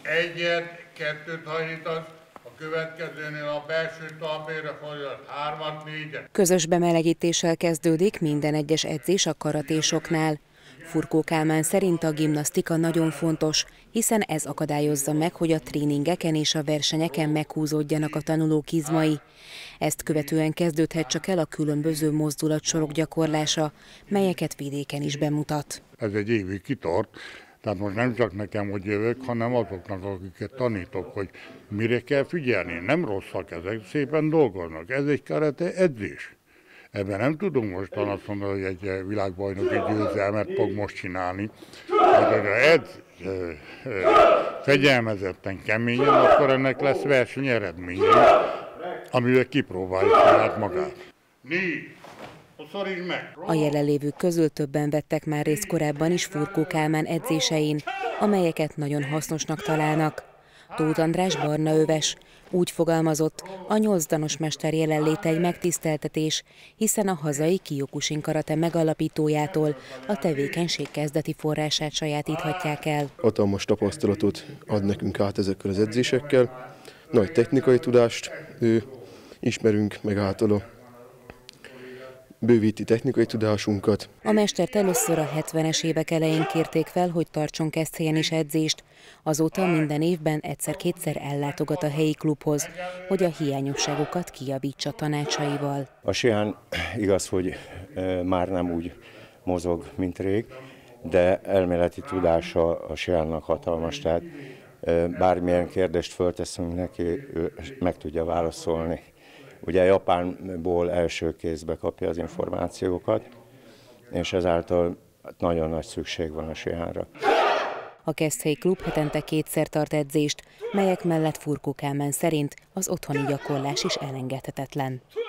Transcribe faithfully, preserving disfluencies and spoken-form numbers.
egyet, kettőt hajlítasz, a következőnél a belső talpére folyat hármat, négyet. Közös bemelegítéssel kezdődik minden egyes edzés a karatésoknál. Furkó Kálmán szerint a gimnasztika nagyon fontos, hiszen ez akadályozza meg, hogy a tréningeken és a versenyeken meghúzódjanak a tanulók izmai. Ezt követően kezdődhet csak el a különböző mozdulatsorok gyakorlása, melyeket vidéken is bemutat. Ez egy évig kitart, tehát most nem csak nekem, hogy jövök, hanem azoknak, akiket tanítok, hogy mire kell figyelni. Nem rosszak ezek, szépen dolgoznak. Ez egy karate edzés. Ebben nem tudunk most azt mondani, hogy egy világbajnoki győzelmet fog most csinálni. Ha edz fegyelmezetten, keményen, akkor ennek lesz versenyeredménye, amivel kipróbálja saját magát. Négy! A jelenlévők közül többen vettek már részt korábban is Furkó Kálmán edzésein, amelyeket nagyon hasznosnak találnak. Tóth András barna öves úgy fogalmazott, a nyolcdanos mester jelenléte egy megtiszteltetés, hiszen a hazai Kyokushin karate megalapítójától a tevékenység kezdeti forrását sajátíthatják el. Hatalmas tapasztalatot ad nekünk át ezekkel az edzésekkel, nagy technikai tudást ő, ismerünk meg általa, bővíti technikai tudásunkat. A mestert először a hetvenes évek elején kérték fel, hogy tartson Keszthelyen is edzést. Azóta minden évben egyszer-kétszer ellátogat a helyi klubhoz, hogy a hiányosságokat kijavítsa tanácsaival. A Sihán igaz, hogy már nem úgy mozog, mint rég, de elméleti tudása a Sihánnak hatalmas, tehát bármilyen kérdést fölteszünk neki, ő meg tudja válaszolni. Ugye Japánból első kézbe kapja az információkat, és ezáltal nagyon nagy szükség van a Sihánra. A Keszthelyi klub hetente kétszer tart edzést, melyek mellett Furkó Kálmán szerint az otthoni gyakorlás is elengedhetetlen.